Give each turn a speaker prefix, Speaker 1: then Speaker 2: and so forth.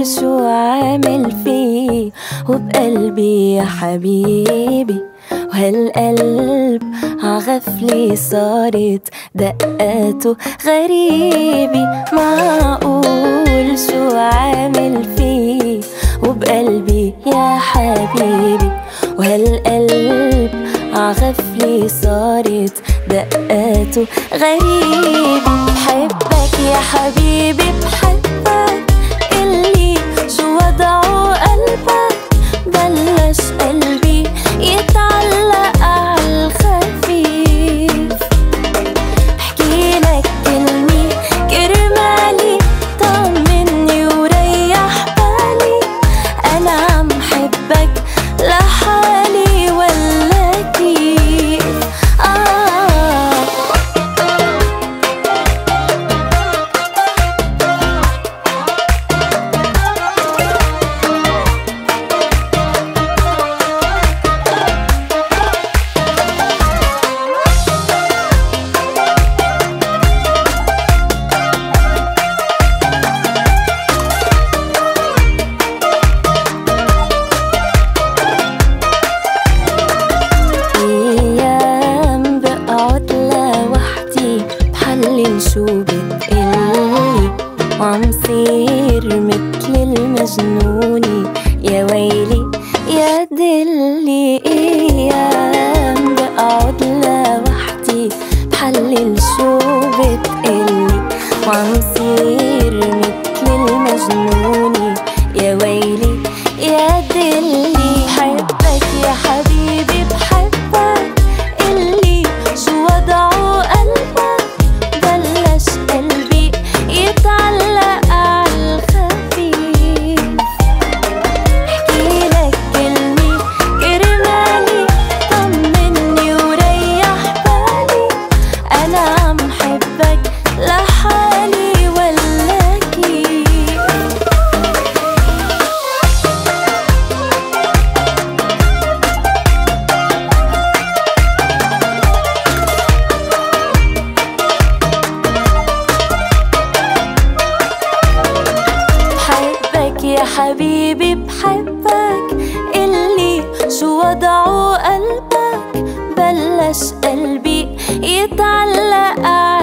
Speaker 1: شو عامل فيه وبقلبي يا حبيبي، وهالقلب عغفلة صارت دقاته غريبي. معقول شو عامل فيه وبقلبي يا حبيبي، وهالقلب عغفلة صارت دقاته غريبي. بحبك يا حبيبي بحبك، قلي شو وضعه قلبك، بلش قلبي يتعلق عالخفيف. بحكيلك كلمة كرمالي طمني وريح بالي، أنا عم حبك لحالي ولا كيف؟ شو بتقلي وعم صير متل المجنونة، يا ويلي يا دلي. ايام بقعد لوحدي بحلل شو بتقلي وعم صير متل المجنونة، يا ويلي يا دلي. بحبك يا حبيبي بحبك، قلي شو وضعه قلبك، بلش قلبي يتعلق عالخفيف. بحكيلك كلمة كرمالي طمني وريح بالي، أنا عم حبك لحالي ولا كيف؟ يا حبيبي بحبك، قلي شو وضعه قلبك، بلش قلبي يتعلق